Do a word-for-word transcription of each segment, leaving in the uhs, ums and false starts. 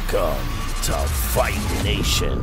Welcome to Fight Nation.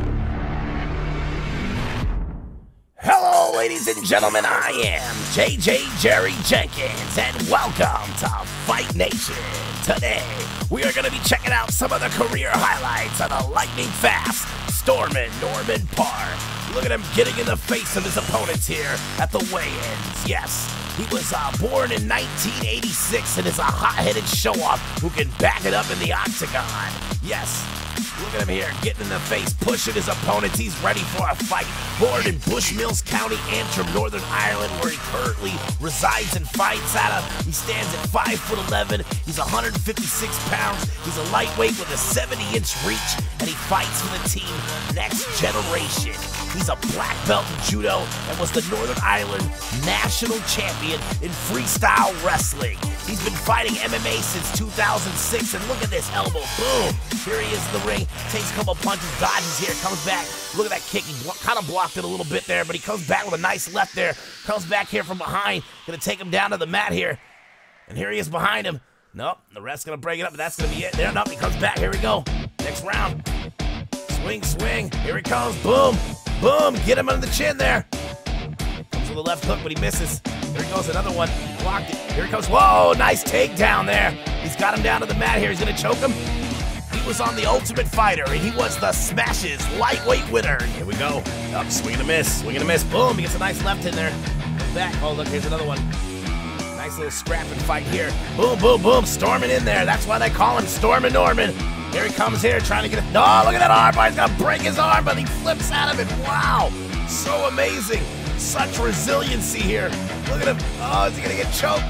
Hello, ladies and gentlemen, I am J J Jerry Jenkins, and welcome to Fight Nation. Today, we are going to be checking out some of the career highlights of the lightning fast Stormin' Norman Parke. Look at him getting in the face of his opponents here at the weigh-ins. Yes, he was uh, born in nineteen eighty-six and is a hot-headed show-off who can back it up in the octagon. Yes, look at him here, getting in the face, pushing his opponents. He's ready for a fight. Born in Bushmills County, Antrim, Northern Ireland, where he currently resides and fights out of. He stands at five foot eleven. He's one hundred fifty-six pounds. He's a lightweight with a seventy inch reach, and he fights for the team Next Generation. He's a black belt in judo and was the Northern Ireland national champion in freestyle wrestling. He's been fighting M M A since two thousand six, and look at this elbow. Boom! Here he is in the ring. Takes a couple punches, dodges here, comes back. Look at that kick. He kind of blocked it a little bit there, but he comes back with a nice left there. Comes back here from behind. Gonna take him down to the mat here. And here he is behind him. Nope, the ref's gonna break it up, but that's gonna be it. There, nope, he comes back. Here we go. Next round. Swing, swing. Here he comes. Boom. Boom. Get him under the chin there. Comes with a left hook, but he misses. There he goes, another one. He blocked it. Here he comes. Whoa, nice takedown there. He's got him down to the mat here. He's going to choke him. He was on The Ultimate Fighter, and he was the Smashes lightweight winner. Here we go. Up, swing and a miss. Swing and a miss. Boom. He gets a nice left in there. Comes back. Oh, look, here's another one. Nice little scrapping fight here. Boom, boom, boom. Storming in there. That's why they call him Stormin' Norman. Here he comes here, trying to get it. Oh, look at that arm. He's going to break his arm, but he flips out of it. Wow. So amazing. Such resiliency here. Look at him. Oh, is he going to get choked?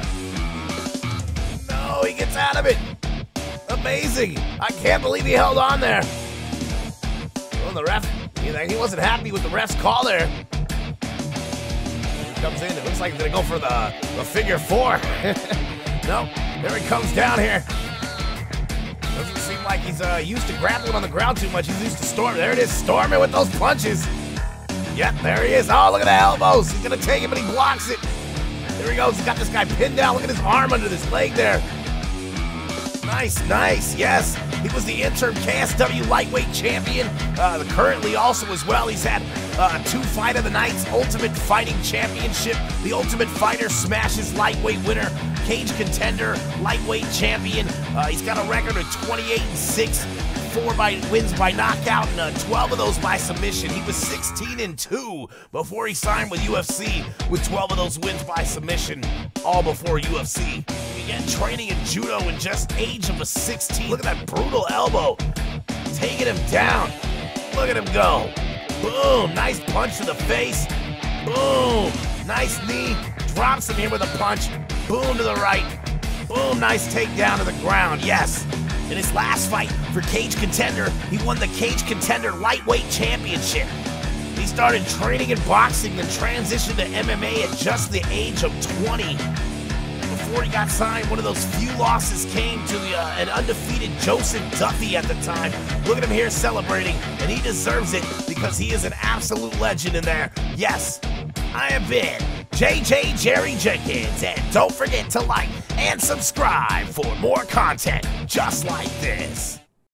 No, he gets out of it. Amazing. I can't believe he held on there. Oh, the ref, he wasn't happy with the ref's call there. He comes in. It looks like he's going to go for the, the figure four. No, there he comes down here. Doesn't seem like he's uh, used to grappling on the ground too much. He's used to storming. There it is, storming with those punches. Yep, there he is. Oh, look at the elbows. He's going to take it, but he blocks it. There he goes. He's got this guy pinned down. Look at his arm under this leg there. Nice, nice. Yes, he was the interim K S W lightweight champion. Uh, currently also as well, he's had uh, two Fight of the Nights, Ultimate Fighting Championship, the Ultimate Fighter Smashes lightweight winner, Cage Contender lightweight champion. Uh, he's got a record of twenty-eight and six, four by wins by knockout, and uh, twelve of those by submission. He was sixteen and two before he signed with U F C, with twelve of those wins by submission, all before U F C. He began training in judo in just age of a sixteen. Look at that brutal elbow, taking him down. Look at him go. Boom, nice punch to the face. Boom, nice knee. Drops him here with a punch. Boom to the right. Boom, nice takedown to the ground. Yes. In his last fight for Cage Contender, he won the Cage Contender Lightweight Championship. He started training in boxing and transitioned to M M A at just the age of twenty. Before he got signed, one of those few losses came to the, uh, an undefeated Joseph Duffy at the time. Look at him here celebrating, and he deserves it because he is an absolute legend in there. Yes, I have been J J Jerry Jenkins, and don't forget to like and subscribe for more content just like this.